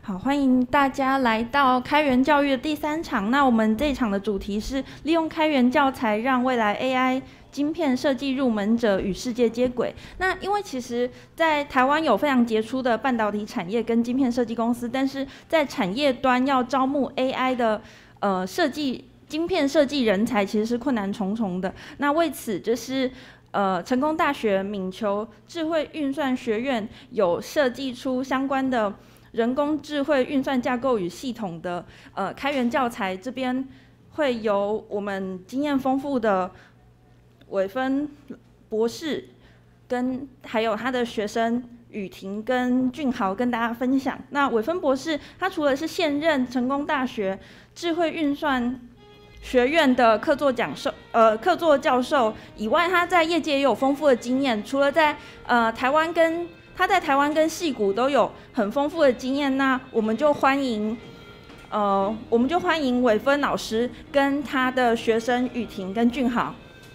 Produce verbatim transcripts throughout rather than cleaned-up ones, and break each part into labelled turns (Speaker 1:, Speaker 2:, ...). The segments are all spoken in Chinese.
Speaker 1: 好，欢迎大家来到开源教育的第三场。那我们这一场的主题是利用开源教材让未来 A I 晶片设计入门者与世界接轨。那因为其实在台湾有非常杰出的半导体产业跟晶片设计公司，但是在产业端要招募 A I 的呃设计晶片设计人才，其实是困难重重的。那为此就是呃，成功大学敏球智慧运算学院有设计出相关的人工智慧运算架构与系统的呃开源教材，这边会由我们经验丰富的伟芬博士跟还有他的学生雨婷跟俊豪跟大家分享。那伟芬博士他除了是现任成功大学智慧运算学院的客座讲授，呃，客座教授以外，他在业界也有丰富的经验。除了在呃台湾跟他在台湾跟矽谷都有很丰富的经验，那我们就欢迎，呃，我们就欢迎伟芬老师跟他的学生雨婷跟俊豪。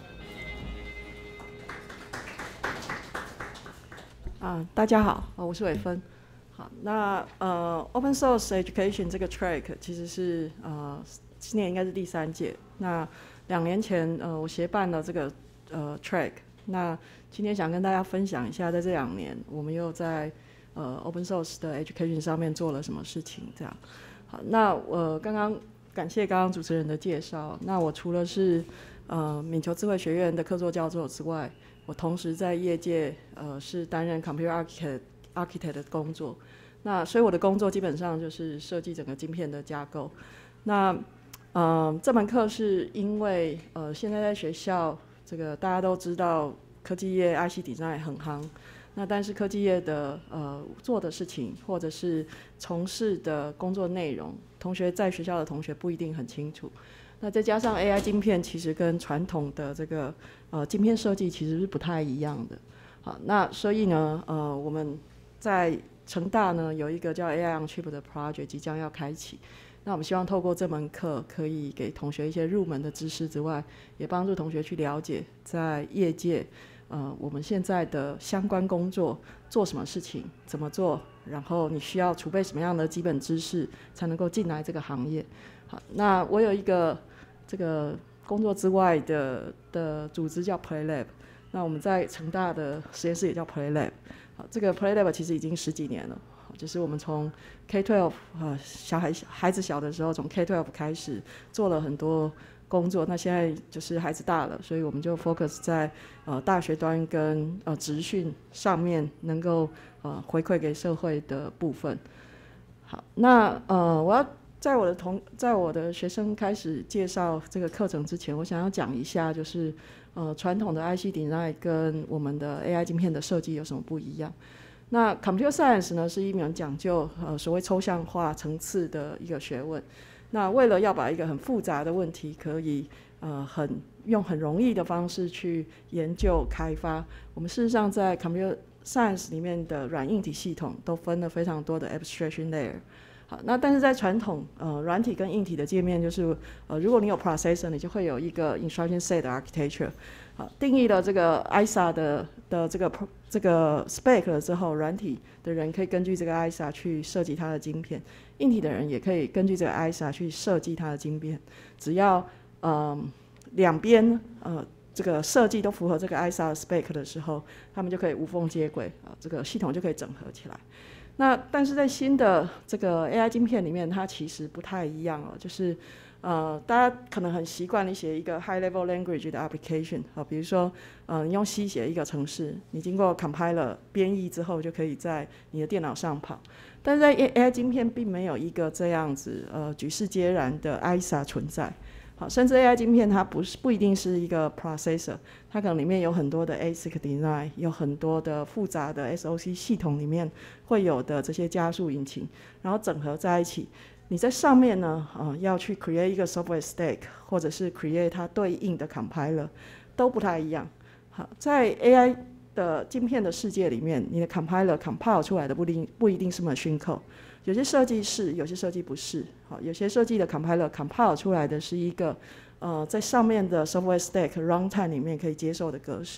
Speaker 2: 啊，大家好，我是伟芬。好，那呃，Open Source Education 这个 track 其实是呃。今年应该是第三届。那两年前，呃，我协办了这个呃 track。那今天想跟大家分享一下，在这两年，我们又在呃 open source 的 education 上面做了什么事情。这样，好，那我、呃、刚刚感谢刚刚主持人的介绍。那我除了是呃敏球智慧学院的客座教授之外，我同时在业界呃是担任 computer architect architect 的工作。那所以我的工作基本上就是设计整个晶片的架构。那嗯，这门课是因为呃，现在在学校，这个大家都知道科技业 I C design 很夯，那但是科技业的呃做的事情或者是从事的工作内容，同学在学校的同学不一定很清楚。那再加上 A I 晶片，其实跟传统的这个呃晶片设计其实是不太一样的。好，那所以呢，呃，我们在成大呢有一个叫 A I on Chip 的 project 即将要开启。那我们希望透过这门课，可以给同学一些入门的知识之外，也帮助同学去了解在业界，呃，我们现在的相关工作做什么事情，怎么做，然后你需要储备什么样的基本知识，才能够进来这个行业。好，那我有一个这个工作之外的的组织叫 Play Lab， 那我们在成大的实验室也叫 Play Lab。好，这个 Play Lab 其实已经十几年了。就是我们从 K 十二 呃小孩孩子小的时候，从 K 十二 开始做了很多工作。那现在就是孩子大了，所以我们就 focus 在呃大学端跟呃职训上面，能够呃回馈给社会的部分。好，那呃我要在我的同在我的学生开始介绍这个课程之前，我想要讲一下，就是呃传统的 I C design 跟我们的 A I 晶片的设计有什么不一样。那 Computer Science 呢是一门讲究呃所谓抽象化层次的一个学问。那为了要把一个很复杂的问题可以呃很用很容易的方式去研究开发，我们事实上在 Computer Science 里面的软硬体系统都分了非常多的 abstraction layer。好，那但是在传统呃软体跟硬体的界面，就是呃如果你有 processor， 你就会有一个 instruction set architecture。好，定义了这个 I S A 的的这个这个 spec 了之后，软体的人可以根据这个 I S A 去设计它的晶片，硬体的人也可以根据这个 I S A 去设计它的晶片。只要呃两边呃这个设计都符合这个 I S A 的 spec 的时候，他们就可以无缝接轨啊，这个系统就可以整合起来。那但是在新的这个 A I 晶片里面，它其实不太一样了，就是呃，大家可能很习惯你写一个 high level language 的 application 啊，比如说呃，你用 C 写一个程式，你经过 compiler 编译之后，就可以在你的电脑上跑。但是在 A I 晶片并没有一个这样子呃举世皆然的 I S A 存在。好，甚至 A I 晶片它不是不一定是一个 processor， 它可能里面有很多的 A S I C design， 有很多的复杂的 S O C 系统里面会有的这些加速引擎，然后整合在一起。你在上面呢，呃，要去 create 一个 software stack， 或者是 create 它对应的 compiler， 都不太一样。好，在 A I 的晶片的世界里面，你的 compiler compile 出来的不一定不一定是 machine code。有些设计是，有些设计不是。好，有些设计的 compiler compile 出来的是一个呃在上面的 software stack runtime 里面可以接受的格式。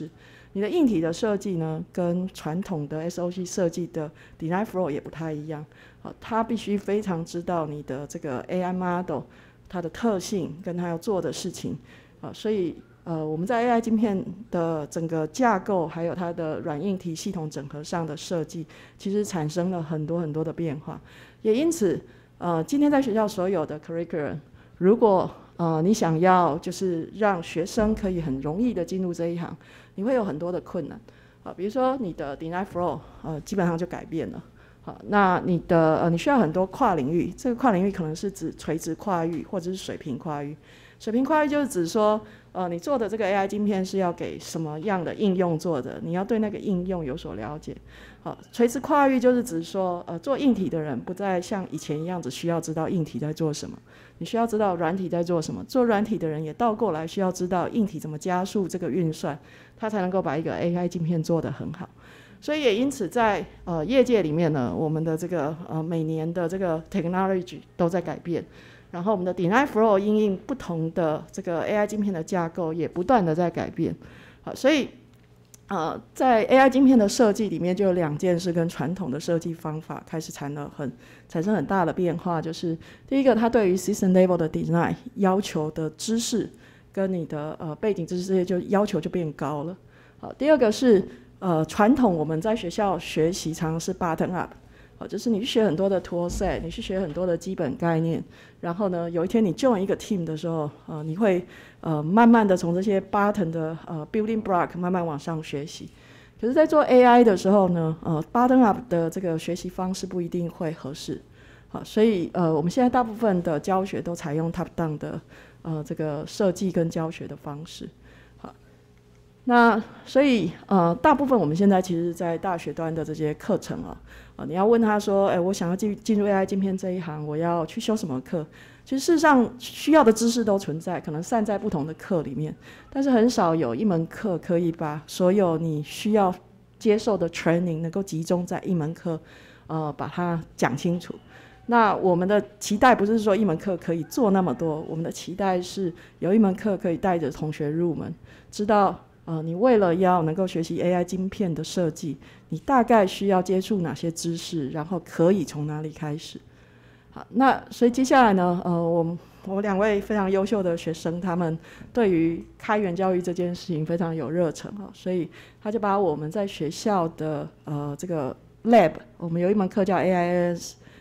Speaker 2: 你的硬体的设计呢，跟传统的 S O C 设计的 design flow 也不太一样。好，它必须非常知道你的这个 A I model 它的特性跟它要做的事情。啊，所以呃，我们在 A I 晶片的整个架构，还有它的软硬体系统整合上的设计，其实产生了很多很多的变化。也因此，呃，今天在学校所有的 curriculum， 如果呃你想要就是让学生可以很容易的进入这一行，你会有很多的困难。啊，比如说你的 design flow， 呃，基本上就改变了。好，那你的呃，你需要很多跨领域，这个跨领域可能是指垂直跨域或者是水平跨域。水平跨域就是指说，呃，你做的这个 A I 晶片是要给什么样的应用做的，你要对那个应用有所了解。好，垂直跨域就是指说，呃，做硬体的人不再像以前一样只需要知道硬体在做什么，你需要知道软体在做什么。做软体的人也倒过来需要知道硬体怎么加速这个运算，他才能够把一个 A I 晶片做得很好。所以也因此在呃业界里面呢，我们的这个呃每年的这个 technology 都在改变，然后我们的 design flow 因应不同的这个 A I 晶片的架构也不断的在改变。好，所以呃在 A I 晶片的设计里面就有两件事跟传统的设计方法开始产生很产生很大的变化，就是第一个，它对于 system level 的 design 要求的知识跟你的呃背景知识这些就要求就变高了。好，第二个是呃，传统我们在学校学习常常是 bottom up， 好，就是你去学很多的 tool set， 你去学很多的基本概念，然后呢，有一天你 join 一个 team 的时候，呃，你会呃慢慢的从这些 bottom 的呃 building block 慢慢往上学习。可是，在做 A I 的时候呢，呃 bottom up 的这个学习方式不一定会合适，好，所以呃，我们现在大部分的教学都采用 top down 的呃这个设计跟教学的方式。那所以呃，大部分我们现在其实在大学端的这些课程啊，呃，你要问他说，哎，我想要进进入 A I 晶片这一行，我要去修什么课？其实事实上需要的知识都存在，可能散在不同的课里面，但是很少有一门课可以把所有你需要接受的 training 能够集中在一门课，呃，把它讲清楚。那我们的期待不是说一门课可以做那么多，我们的期待是有一门课可以带着同学入门，知道呃，你为了要能够学习 A I 晶片的设计，你大概需要接触哪些知识，然后可以从哪里开始。好，那所以接下来呢，呃，我们我两位非常优秀的学生，他们对于开源教育这件事情非常有热忱啊，所以他就把我们在学校的呃这个 lab， 我们有一门课叫 A I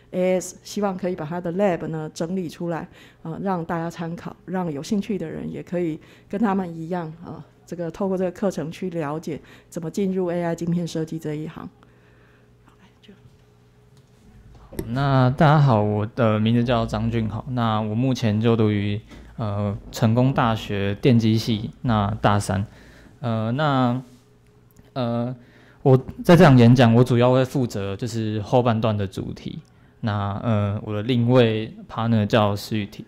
Speaker 2: A S， 希望可以把他的 lab 呢整理出来，呃，让大家参考，让有兴趣的人也可以跟他们一样啊。呃这个透过这个课程去了解怎么进入 A I 晶片设计这一行。
Speaker 3: 那大家好，我的名字叫张俊豪。那我目前就读于呃成功大学电机系，那大三。呃，那呃我在这场演讲，我主要会负责就是后半段的主题。那呃我的另一位 partner 叫施玉婷。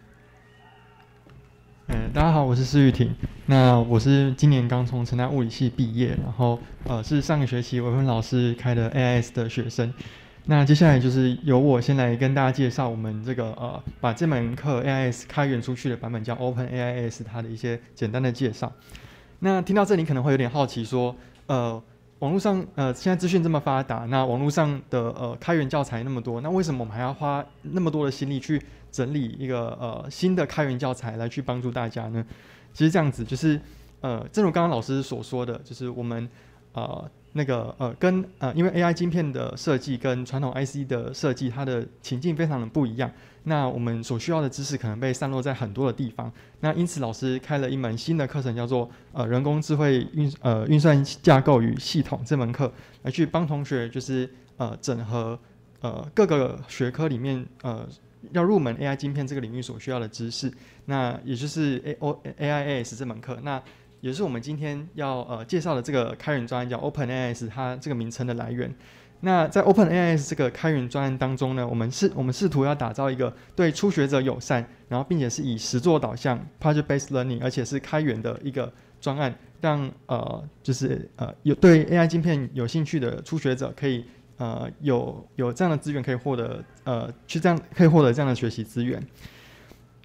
Speaker 4: 嗯，大家好，我是施玉婷。那我是今年刚从成大物理系毕业，然后呃是上个学期伟芬老师开的 A I S 的学生。那接下来就是由我先来跟大家介绍我们这个呃把这门课 A I S 开源出去的版本叫 Open A I S 它的一些简单的介绍。那听到这里可能会有点好奇说，呃网络上呃现在资讯这么发达，那网络上的呃开源教材那么多，那为什么我们还要花那么多的心力去整理一个呃新的开源教材来去帮助大家呢？其实这样子就是呃，正如刚刚老师所说的，就是我们呃那个呃跟呃因为 A I 晶片的设计跟传统 I C 的设计，它的情境非常的不一样。那我们所需要的知识可能被散落在很多的地方。那因此老师开了一门新的课程，叫做呃人工智慧运呃运算架构与系统这门课，来去帮同学就是呃整合呃各个学科里面呃。要入门 A I 晶片这个领域所需要的知识，那也就是 A I A S 这门课，那也是我们今天要呃介绍的这个开源专案叫 Open A I S， 它这个名称的来源。那在 Open A I S 这个开源专案当中呢，我们试我们试图要打造一个对初学者友善，然后并且是以实作导向 project-based learning， 而且是开源的一个专案，让呃就是呃有对 A I 晶片有兴趣的初学者可以。呃，有有这样的资源可以获得，呃，去这样可以获得这样的学习资源。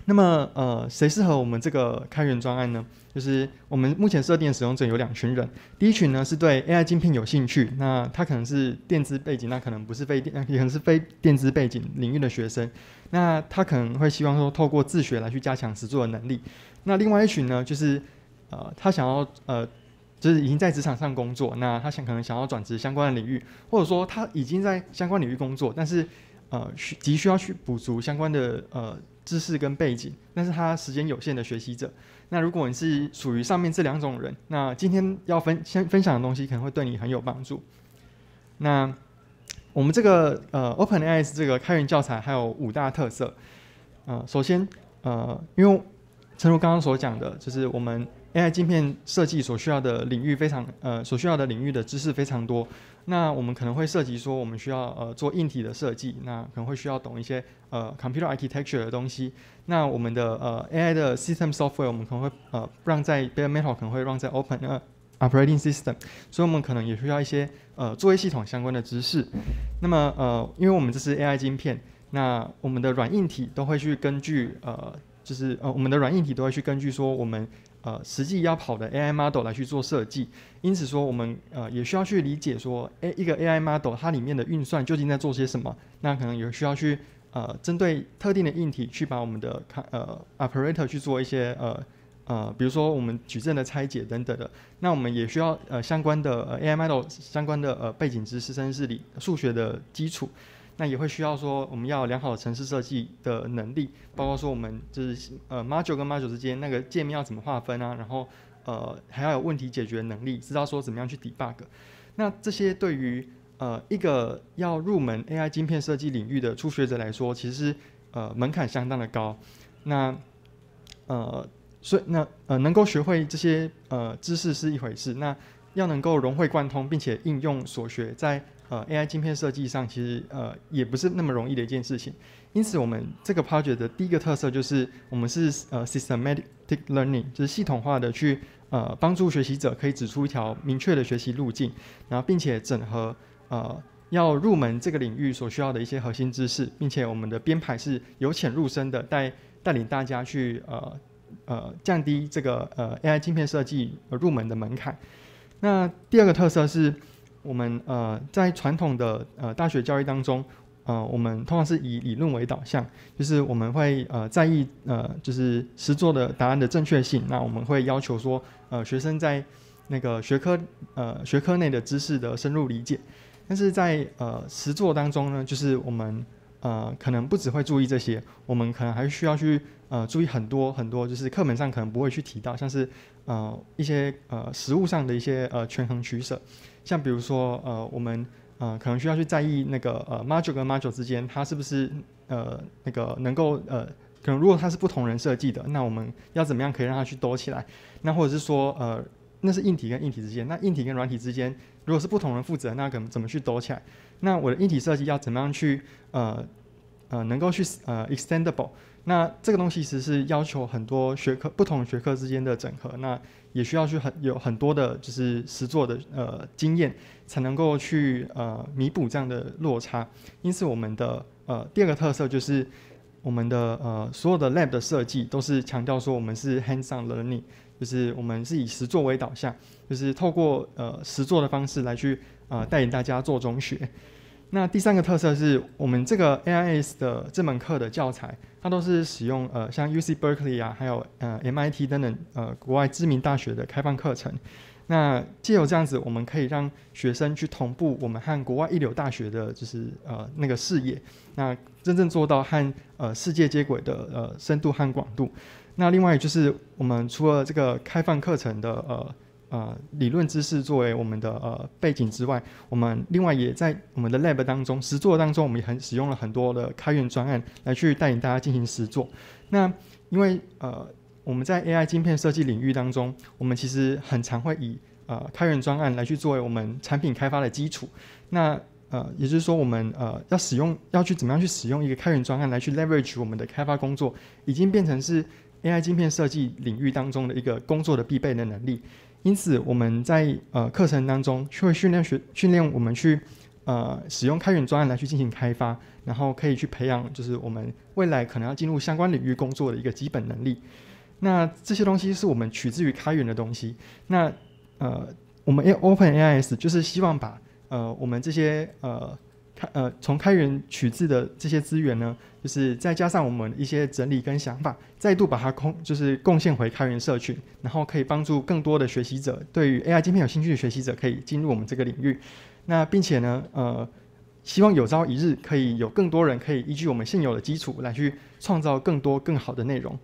Speaker 4: 那么呃，谁适合我们这个开源专案呢？就是我们目前设定的使用者有两群人，第一群呢是对 A I 晶片有兴趣，那他可能是电资背景，那可能不是非电，也可能是非电资背景领域的学生，那他可能会希望说透过自学来去加强实作的能力。那另外一群呢，就是呃，他想要呃。就是已经在职场上工作，那他想可能想要转职相关的领域，或者说他已经在相关领域工作，但是呃急需要去补足相关的呃知识跟背景，但是他时间有限的学习者。那如果你是属于上面这两种人，那今天要分先分享的东西可能会对你很有帮助。那我们这个呃 OpenAI 这个开源教材还有五大特色。呃，首先呃，因为诚如刚刚所讲的，就是我们 A I 晶片设计所需要的领域非常呃所需要的领域的知识非常多。那我们可能会涉及说，我们需要呃做硬体的设计，那可能会需要懂一些呃 computer architecture 的东西。那我们的呃 A I 的 system software 我们可能会呃让在 bare metal 可能会让在 open 呃 operating system， 所以我们可能也需要一些呃作业系统相关的知识。那么呃因为我们这是 A I 晶片，那我们的软硬体都会去根据呃就是呃我们的软硬体都会去根据说我们呃实际要跑的 A I model 来去做设计，因此说我们呃也需要去理解说，诶一个 A I model 它里面的运算究竟在做些什么，那可能也需要去呃针对特定的硬体去把我们的呃 operator 去做一些呃呃比如说我们矩阵的拆解等等的，那我们也需要呃相关的、呃、A I model 相关的呃背景知识，甚至是理数学的基础。那也会需要说我们要有良好的程式设计的能力，包括说我们就是呃 module 跟 module 之间那个界面要怎么划分啊，然后呃还要有问题解决能力，知道说怎么样去 debug。那这些对于呃一个要入门 A I 晶片设计领域的初学者来说，其实是呃门槛相当的高。那呃所以那呃能够学会这些呃知识是一回事，那要能够融会贯通，并且应用所学在呃 A I 晶片设计上，其实呃也不是那么容易的一件事情。因此我们这个 project 的第一个特色就是我们是呃 systematic learning， 就是系统化的去呃帮助学习者可以指出一条明确的学习路径，然后并且整合呃要入门这个领域所需要的一些核心知识，并且我们的编排是由浅入深的，带带领大家去呃呃降低这个呃 A I 晶片设计入门的门槛。那第二个特色是我们呃在传统的呃大学教育当中，呃我们通常是以理论为导向，就是我们会呃在意呃就是实作的答案的正确性。那我们会要求说呃学生在那个学科呃学科内的知识的深入理解。但是在呃实作当中呢，就是我们呃可能不只会注意这些，我们可能还需要去呃注意很多很多，就是课本上可能不会去提到，像是呃一些呃实务上的一些呃权衡取舍。像比如说，呃，我们呃可能需要去在意那个呃 module 跟 module 之间，它是不是呃那个能够呃，可能如果它是不同人设计的，那我们要怎么样可以让它去兜起来？那或者是说，呃，那是硬体跟硬体之间，那硬体跟软体之间，如果是不同人负责，那可能怎么去兜起来？那我的硬体设计要怎么样去呃呃能够去呃 extendable？那这个东西其实是要求很多学科不同学科之间的整合，那也需要去很有很多的就是实作的呃经验，才能够去呃弥补这样的落差。因此我们的呃第二个特色就是我们的呃所有的 lab 的设计都是强调说我们是 hands-on learning， 就是我们是以实作为导向，就是透过呃实作的方式来去呃带领大家做中学。那第三个特色是我们这个 A I S 的这门课的教材，它都是使用呃像 U C Berkeley 啊，还有呃 M I T 等等呃国外知名大学的开放课程。那藉由这样子，我们可以让学生去同步我们和国外一流大学的就是呃那个视野，那真正做到和呃世界接轨的呃深度和广度。那另外就是我们除了这个开放课程的呃呃理论知识作为我们的呃背景之外，我们另外也在我们的 lab 当中实作当中，我们也很使用了很多的开源专案来去带领大家进行实作。那因为呃我们在 A I 晶片设计领域当中，我们其实很常会以呃开源专案来去作为我们产品开发的基础。那呃也就是说我们呃要使用要去怎么样去使用一个开源专案来去 leverage 我们的开发工作，已经变成是 A I 晶片设计领域当中的一个工作的必备的能力。因此我们在呃课程当中会训练学训练我们去呃使用开源专案来去进行开发，然后可以去培养就是我们未来可能要进入相关领域工作的一个基本能力。那这些东西是我们取自于开源的东西。那呃，我们 OpenAIS 就是希望把呃我们这些呃开呃从开源取自的这些资源呢，就是再加上我们一些整理跟想法，再度把它空就是贡献回开源社群，然后可以帮助更多的学习者，对于 A I 晶片有兴趣的学习者可以进入我们这个领域。那并且呢，呃，希望有朝一日可以有更多人可以依据我们现有的基础来去创造更多更好的内容。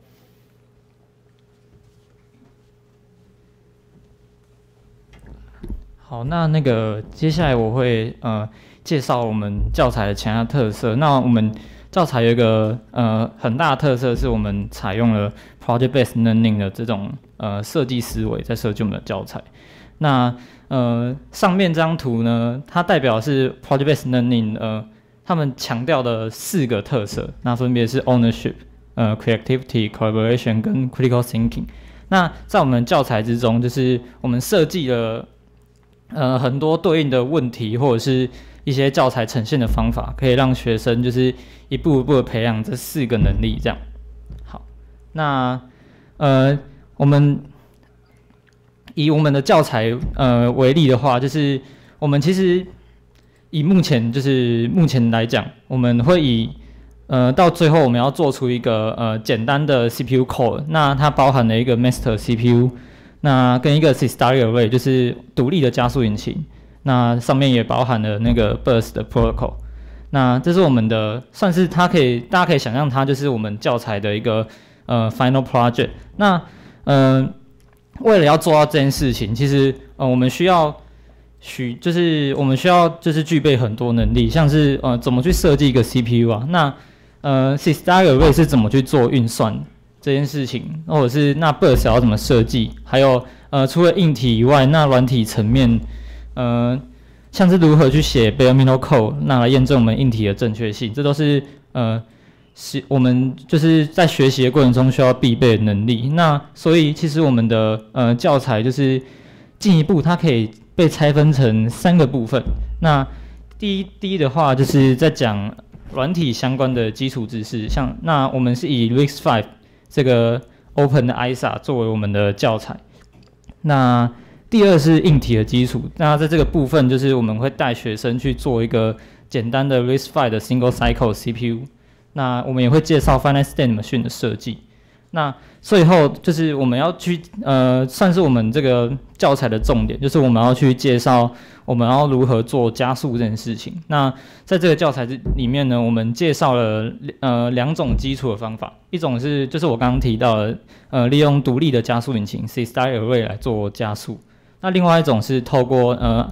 Speaker 3: 好，那那个接下来我会呃介绍我们教材的其他特色。那我们教材有一个呃很大的特色，是我们采用了 project-based learning 的这种呃设计思维在设计我们的教材。那呃上面这张图呢，它代表是 project-based learning 呃他们强调的四个特色，那分别是 ownership、呃 creativity、collaboration 跟 critical thinking。那在我们教材之中，就是我们设计了呃很多对应的问题，或者是一些教材呈现的方法，可以让学生就是一步一步的培养这四个能力。这样，好，那呃我们以我们的教材呃为例的话，就是我们其实以目前就是目前来讲，我们会以呃到最后我们要做出一个呃简单的 C P U core， 那它包含了一个 master C P U。那跟一个 System Array 就是独立的加速引擎，那上面也包含了那个 Burst 的 protocol。那这是我们的，算是它可以，大家可以想象它就是我们教材的一个呃 final project。那呃，为了要做到这件事情，其实呃我们需要许就是我们需要就是具备很多能力，像是呃怎么去设计一个 C P U 啊，那呃 System Array 是怎么去做运算这件事情，或者是那 burst 要怎么设计，还有呃除了硬体以外，那软体层面，呃像是如何去写 bare metal code， 那来验证我们硬体的正确性，这都是呃是我们就是在学习的过程中需要必备的能力。那所以其实我们的呃教材就是进一步，它可以被拆分成三个部分。那第一第一的话就是在讲软体相关的基础知识，像那我们是以 R I S C 五这个 Open 的 I S A 作为我们的教材。那第二是硬体的基础，那在这个部分就是我们会带学生去做一个简单的 R I S C 五的 Single Cycle C P U。那我们也会介绍 Finite State Machine 的设计。那最后就是我们要去呃，算是我们这个教材的重点，就是我们要去介绍我们要如何做加速这件事情。那在这个教材里面呢，我们介绍了呃两种基础的方法，一种是就是我刚刚提到的呃利用独立的加速引擎 System Array 来做加速，那另外一种是透过呃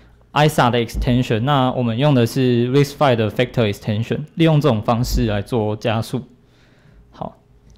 Speaker 3: I S A 的 extension， 那我们用的是 R I S C 五的 Factor extension， 利用这种方式来做加速。好。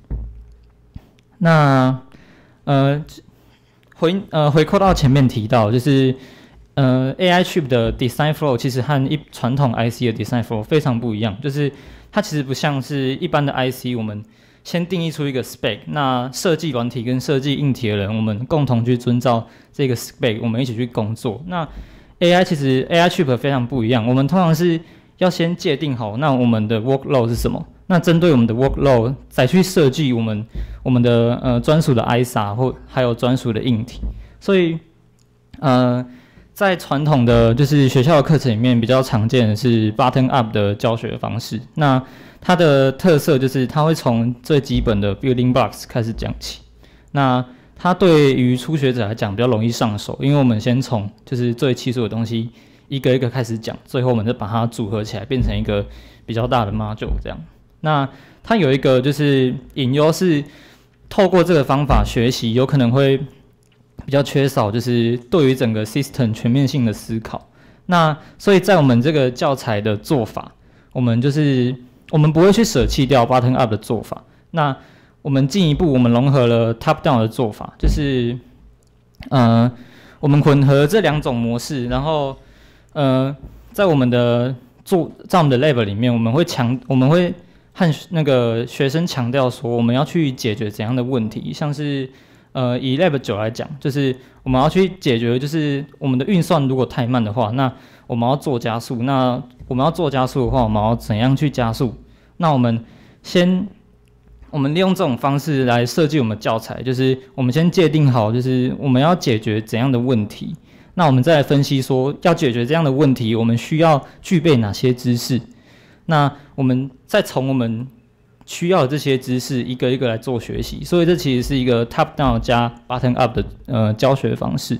Speaker 3: 那呃回呃回扣到前面提到，就是呃 A I chip 的 design flow 其实和一传统 I C 的 design flow 非常不一样，就是它其实不像是一般的 I C， 我们先定义出一个 spec， 那设计软体跟设计硬体的人，我们共同去遵照这个 spec， 我们一起去工作。那 A I 其实 A I chip 非常不一样，我们通常是要先界定好那我们的 workload 是什么。那针对我们的 workload 再去设计我们我们的呃专属的 I S A 或还有专属的硬体，所以呃在传统的就是学校的课程里面比较常见的是 bottom up 的教学方式。那它的特色就是它会从最基本的 building blocks 开始讲起。那它对于初学者来讲比较容易上手，因为我们先从就是最基础的东西一个一个开始讲，最后我们再把它组合起来变成一个比较大的 module 这样。那它有一个就是隐忧是，透过这个方法学习，有可能会比较缺少就是对于整个 system 全面性的思考。那所以在我们这个教材的做法，我们就是我们不会去舍弃掉 bottom up 的做法。那我们进一步我们融合了 top down 的做法，就是呃我们混合这两种模式，然后呃在我们的做在我们的 lab 里面，我们会强我们会和那个学生强调说，我们要去解决怎样的问题，像是呃以 Lab 九来讲，就是我们要去解决，就是我们的运算如果太慢的话，那我们要做加速，那我们要做加速的话，我们要怎样去加速？那我们先，我们利用这种方式来设计我们教材，就是我们先界定好，就是我们要解决怎样的问题，那我们再来分析说，要解决这样的问题，我们需要具备哪些知识？那我们再从我们需要的这些知识一个一个来做学习，所以这其实是一个 top down 加 bottom up 的呃教学方式。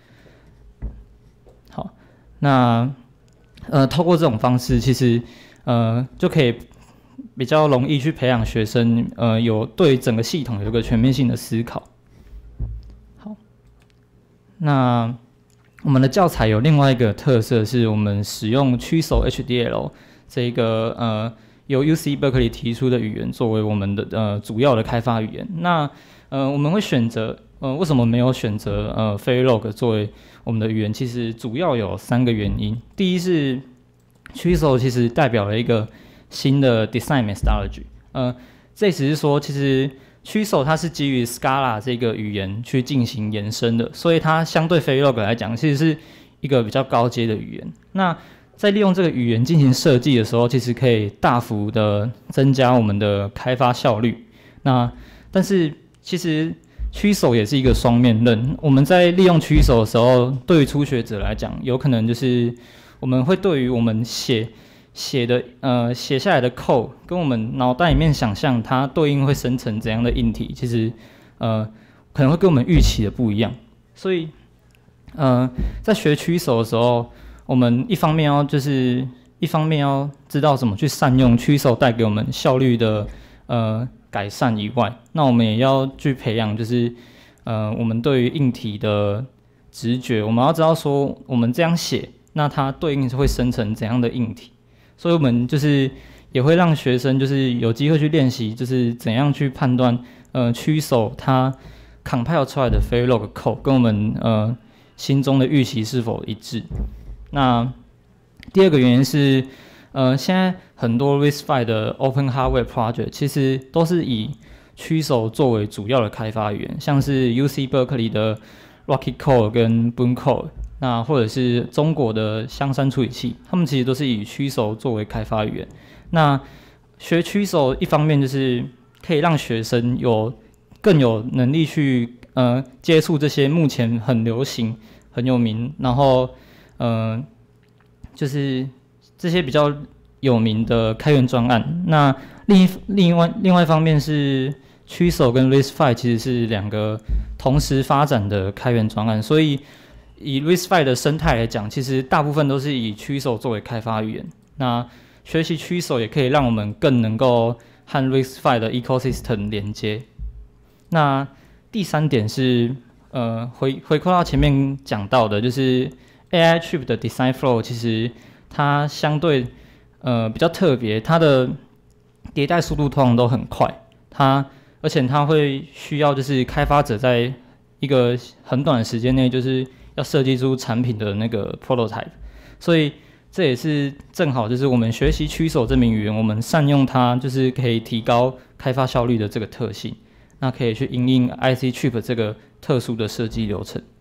Speaker 3: 好，那呃透过这种方式，其实呃就可以比较容易去培养学生呃有对整个系统有一个全面性的思考。好，那我们的教材有另外一个特色，是我们使用曲手 H D L 这个呃。由 U C Berkeley 提出的语言作为我们的呃主要的开发语言。那呃我们会选择呃为什么没有选择呃 Verilog 作为我们的语言？其实主要有三个原因。第一是 Chisel 其实代表了一个新的 design methodology。呃，这意思是说，其实 Chisel 它是基于 Scala 这个语言去进行延伸的，所以它相对 Verilog 来讲，其实是一个比较高阶的语言。那在利用这个语言进行设计的时候，其实可以大幅的增加我们的开发效率。那但是其实曲手也是一个双面刃。我们在利用曲手的时候，对于初学者来讲，有可能就是我们会对于我们写写的呃写下来的 code， 跟我们脑袋里面想象它对应会生成怎样的硬体，其实呃可能会跟我们预期的不一样。所以呃在学曲手的时候，我们一方面要就是一方面要知道怎么去善用曲手带给我们效率的呃改善以外，那我们也要去培养就是呃我们对于硬体的直觉，我们要知道说我们这样写，那它对应会生成怎样的硬体，所以我们就是也会让学生就是有机会去练习，就是怎样去判断呃曲手它 compile 出来的 Verilog code 跟我们呃心中的预期是否一致。那第二个原因是，呃，现在很多 RISC-V 的 Open Hardware Project 其实都是以曲手作为主要的开发语言，像是 U C Berkeley 的 Rocky Code 跟 Boon Code， 那或者是中国的香山处理器，他们其实都是以曲手作为开发语言。那学曲手一方面就是可以让学生有更有能力去呃接触这些目前很流行、很有名，然后呃，就是这些比较有名的开源专案。那另一另外另外一方面是曲手跟 RISC-V 其实是两个同时发展的开源专案，所以以 RISC-V 的生态来讲，其实大部分都是以曲手作为开发语言。那学习曲手也可以让我们更能够和 RISC-V 的 ecosystem 连接。那第三点是呃回回扣到前面讲到的，就是 A I chip 的 design flow 其实它相对呃比较特别，它的迭代速度通常都很快，它而且它会需要就是开发者在一个很短的时间内就是要设计出产品的那个 prototype， 所以这也是正好就是我们学习曲手这名语言，我们善用它就是可以提高开发效率的这个特性，那可以去因应 I C chip 这个特殊的设计流程。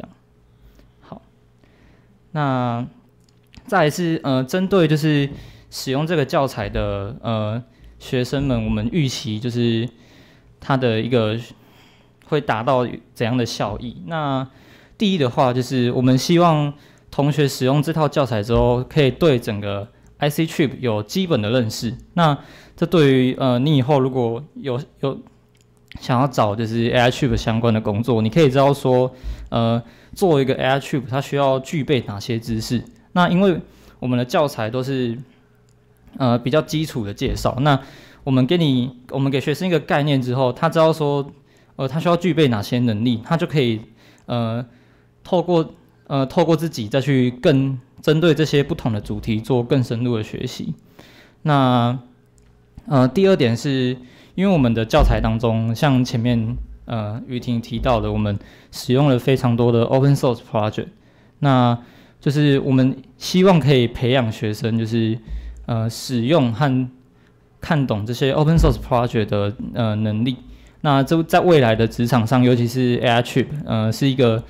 Speaker 3: 那再来是呃，针对就是使用这个教材的呃学生们，我们预期就是它的一个会达到怎样的效益？那第一的话，就是我们希望同学使用这套教材之后，可以对整个 I C chip 有基本的认识。那这对于呃你以后如果有有想要找就是 A I chip 相关的工作，你可以知道说呃。作为一个 A I chip， 它需要具备哪些知识？那因为我们的教材都是呃比较基础的介绍，那我们给你，我们给学生一个概念之后，他知道说，呃，他需要具备哪些能力，他就可以呃透过呃透过自己再去更针对这些不同的主题做更深入的学习。那呃第二点是，因为我们的教材当中，像前面呃于婷提到的，我们使用了非常多的 open source project， 那就是我们希望可以培养学生就是呃使用和看懂这些 open source project 的呃能力。那这在未来的职场上，尤其是 A I chip， 呃是一个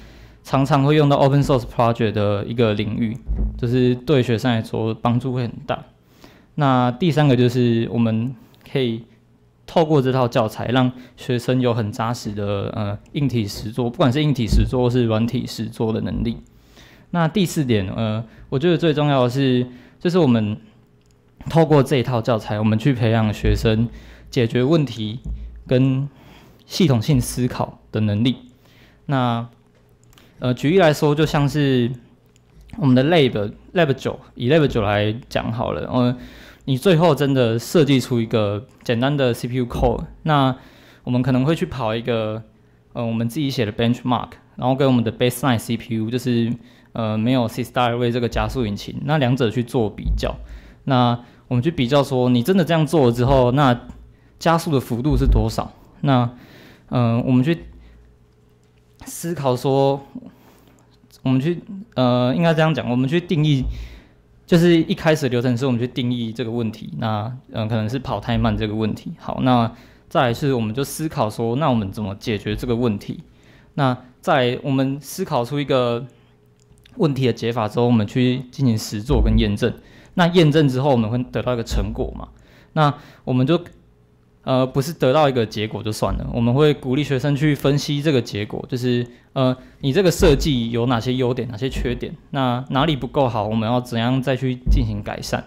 Speaker 3: 常常会用到 open source project 的一个领域，就是对学生来说帮助会很大。那第三个就是我们可以透过这套教材，让学生有很扎实的呃硬体实作，不管是硬体实作或是软体实作的能力。那第四点，呃，我觉得最重要的是，就是我们透过这一套教材，我们去培养学生解决问题跟系统性思考的能力。那呃，举例来说，就像是我们的 Lab Lab 九，以 Lab 九来讲好了，呃，你最后真的设计出一个简单的 C P U core， 那我们可能会去跑一个呃我们自己写的 benchmark， 然后跟我们的 baseline C P U， 就是呃没有 SysDiarray 这个加速引擎，那两者去做比较。那我们去比较说，你真的这样做了之后，那加速的幅度是多少？那嗯、呃，我们去思考说，我们去呃，应该这样讲，我们去定义，就是一开始的流程是我们去定义这个问题，那嗯、呃，可能是跑太慢这个问题。好，那再来是我们就思考说，那我们怎么解决这个问题？那在我们思考出一个问题的解法之后，我们去进行实作跟验证。那验证之后，我们会得到一个成果嘛？那我们就呃不是得到一个结果就算了，我们会鼓励学生去分析这个结果，就是呃你这个设计有哪些优点，哪些缺点，那哪里不够好，我们要怎样再去进行改善。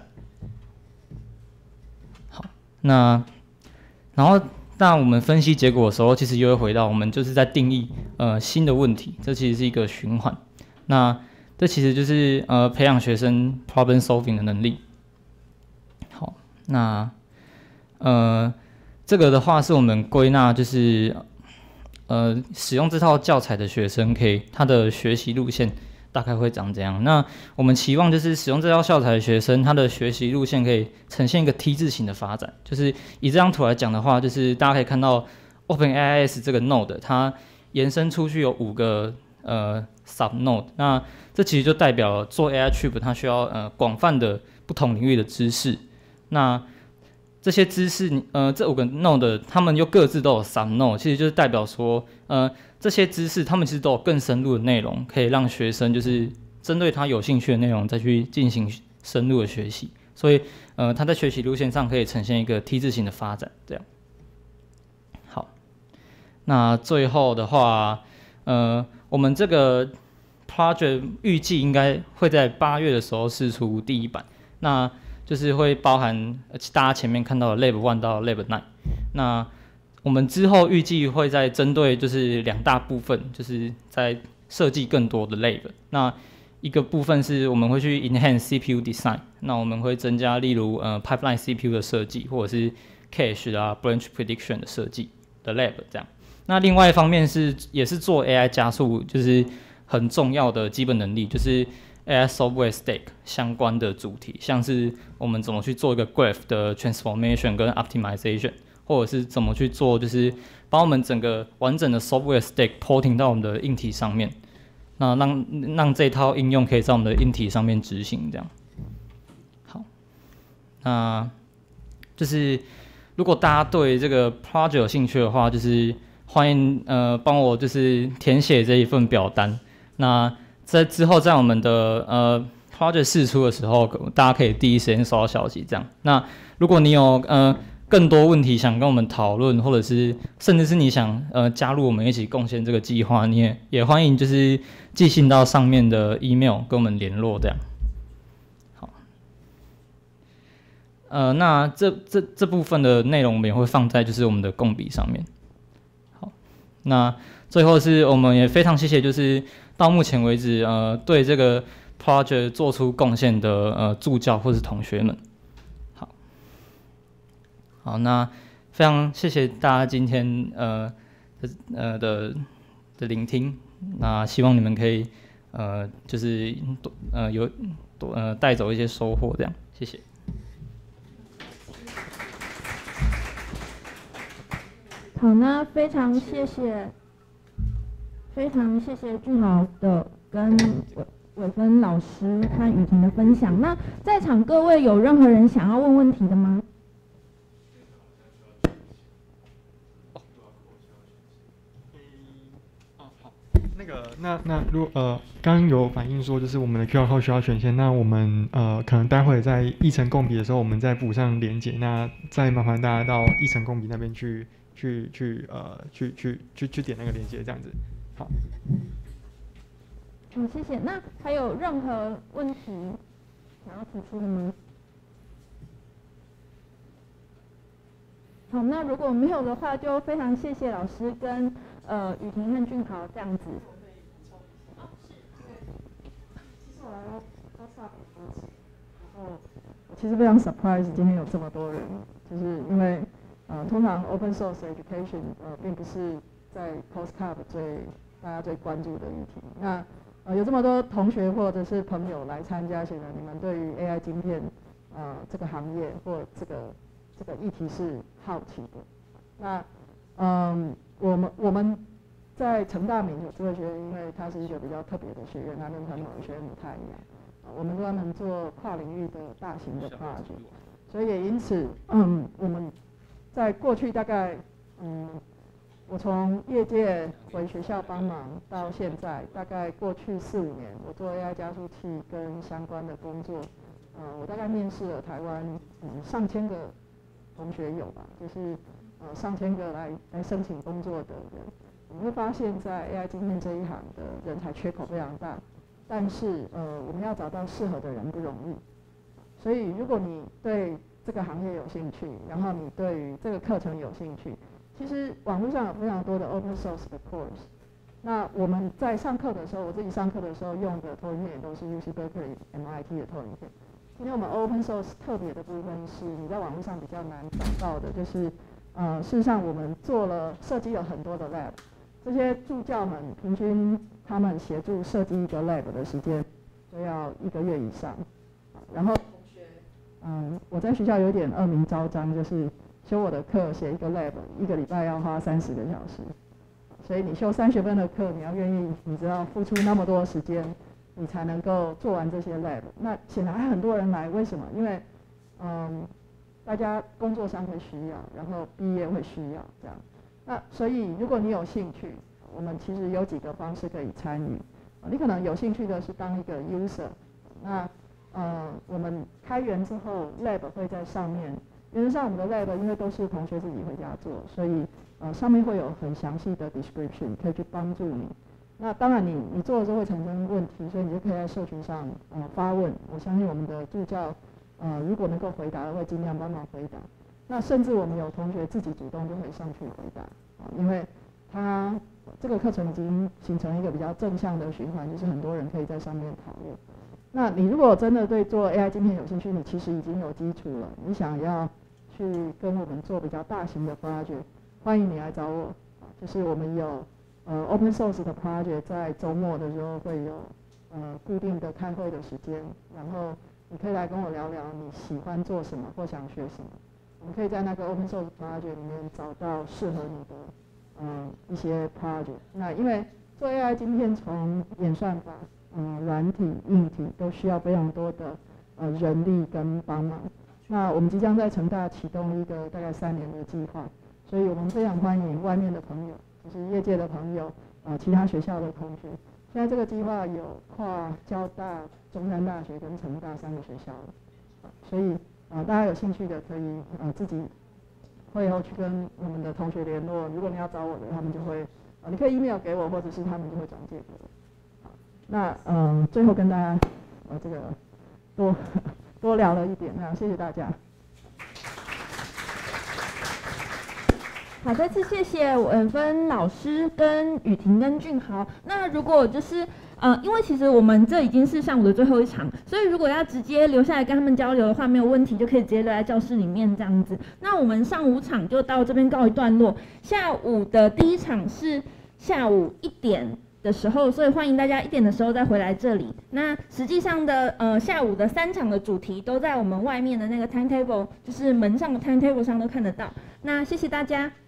Speaker 3: 好，那然后那我们分析结果的时候，其实又会回到我们就是在定义呃新的问题，这其实是一个循环。那这其实就是呃培养学生 problem solving 的能力。好，那呃这个的话是我们归纳就是呃使用这套教材的学生可以他的学习路线大概会长怎样。那我们期望就是使用这套教材的学生，他的学习路线可以呈现一个 T 字形的发展。就是以这张图来讲的话，就是大家可以看到 OpenAIS 这个 node 它延伸出去有五个呃 sub node， 那这其实就代表做 A I chip 它需要呃广泛的不同领域的知识。那这些知识，呃，这五个 node 他们又各自都有 sub node， 其实就是代表说，呃，这些知识他们其实都有更深入的内容，可以让学生就是针对他有兴趣的内容再去进行深入的学习。所以，呃，他在学习路线上可以呈现一个 T 字形的发展，这样。好，那最后的话，呃，我们这个 project 预计应该会在八月的时候释出第一版，那就是会包含大家前面看到的 Lab one 到 Lab nine。那我们之后预计会在针对就是两大部分，就是在设计更多的 Lab。那一个部分是我们会去 enhance C P U design， 那我们会增加例如呃 pipeline C P U 的设计，或者是 cache 啊 branch prediction 的设计的 Lab 这样。那另外一方面是也是做 A I 加速，就是很重要的基本能力，就是 A I software stack 相关的主题，像是我们怎么去做一个 graph 的 transformation 跟 optimization， 或者是怎么去做，就是把我们整个完整的 software stack porting 到我们的硬体上面，那让让这套应用可以在我们的硬体上面执行，这样。好，那就是如果大家对这个 project 有兴趣的话，就是欢迎呃帮我就是填写这一份表单。那在之后，在我们的呃 project 释出的时候，大家可以第一时间收到消息。这样，那如果你有呃更多问题想跟我们讨论，或者是甚至是你想呃加入我们一起贡献这个计划，你也也欢迎就是寄信到上面的 email 跟我们联络。这样，好，呃，那这这这部分的内容我们也会放在就是我们的共笔上面。好，那最后是我们也非常谢谢就是到目前为止，呃，对这个 project 做出贡献的呃助教或是同学们，好，好，那非常谢谢大家今天呃呃的的聆听，那希望你们可以呃就是呃有呃带走一些收获，这样，谢谢。
Speaker 1: 好，那非常谢谢。非常谢谢俊豪的跟伟伟芬老师和雨婷的分享。那在场各位有任何人想要问问题的吗？
Speaker 4: 那个，那那如果呃，刚刚有反映说，就是我们的 Q R code 需要权限，那我们呃，可能待会在议程共笔的时候，我们再补上连结，那再麻烦大家到议程共笔那边去去去呃去去去去点那个连结，这样子。好。
Speaker 1: 嗯，谢谢。那还有任何问题想要提出的吗？好，那如果没有的话，就非常谢谢老师跟呃雨婷和俊豪这样子。
Speaker 2: 其实非常 surprise 今天有这么多人，就是因为呃通常 open source education 呃并不是在 postcard 最大家最关注的议题。那呃有这么多同学或者是朋友来参加，显然你们对于 A I 晶片呃这个行业或这个这个议题是好奇的。那嗯我们我们在成大民主智慧学院，因为它是一个比较特别的学院，它跟传统的学院不太一样。我们专门做跨领域的大型的 project， 所以也因此，嗯，我们在过去大概，嗯，我从业界回学校帮忙到现在，大概过去四五年，我做 A I 加速器跟相关的工作，呃，我大概面试了台湾嗯上千个同学有吧，就是呃上千个来来申请工作的人，你会发现在 A I 晶片这一行的人才缺口非常大。但是，呃，我们要找到适合的人不容易，所以如果你对这个行业有兴趣，然后你对于这个课程有兴趣，其实网络上有非常多的 open source 的 course。那我们在上课的时候，我自己上课的时候用的投影片也都是 U C Berkeley、M I T 的投影片。今天我们 open source 特别的部分是你在网络上比较难找到的，就是呃，事实上我们做了设计了很多的 lab， 这些助教们平均他们协助设计一个 lab 的时间就要一个月以上，然后同学，嗯，我在学校有点恶名昭彰，就是修我的课写一个 lab， 一个礼拜要花三十个小时，所以你修三学分的课，你要愿意，你知道付出那么多时间，你才能够做完这些 lab。那显然还很多人来，为什么？因为，嗯，大家工作上会需要，然后毕业会需要这样。那所以如果你有兴趣，我们其实有几个方式可以参与。你可能有兴趣的是当一个 user， 那呃我们开源之后 lab 会在上面。原则上我们的 lab 因为都是同学自己回家做，所以呃上面会有很详细的 description 可以去帮助你。那当然你你做的时候会产生问题，所以你就可以在社群上呃发问。我相信我们的助教呃如果能够回答的会尽量帮忙回答。那甚至我们有同学自己主动就可以上去回答，啊，因为他这个课程已经形成一个比较正向的循环，就是很多人可以在上面讨论。那你如果真的对做 A I 晶片有兴趣，你其实已经有基础了，你想要去跟我们做比较大型的 project， 欢迎你来找我。就是我们有呃 open source 的 project， 在周末的时候会有呃固定的开会的时间，然后你可以来跟我聊聊你喜欢做什么或想学什么。我们可以在那个 open source project 里面找到适合你的嗯一些 project。那因为做 A I 晶片从演算法、嗯软体、硬体都需要非常多的呃人力跟帮忙。那我们即将在成大启动一个大概三年的计划，所以我们非常欢迎外面的朋友，就是业界的朋友，呃其他学校的同学。现在这个计划有跨交大、中山大学跟成大三个学校了，所以呃大家有兴趣的可以呃自己会后去跟我们的同学联络。如果你要找我的，他们就会呃你可以 email 给我，或者是他们就会转介给我。好，那嗯、呃、最后跟大家呃这个多多聊了一点，那谢谢大家。
Speaker 1: 好，再次谢谢文芬老师跟雨婷跟俊豪。那如果就是呃，因为其实我们这已经是上午的最后一场，所以如果要直接留下来跟他们交流的话，没有问题，就可以直接留在教室里面这样子。那我们上午场就到这边告一段落，下午的第一场是下午一点的时候，所以欢迎大家一点的时候再回来这里。那实际上的呃下午的三场的主题都在我们外面的那个 timetable， 就是门上的 timetable 上都看得到。那谢谢大家。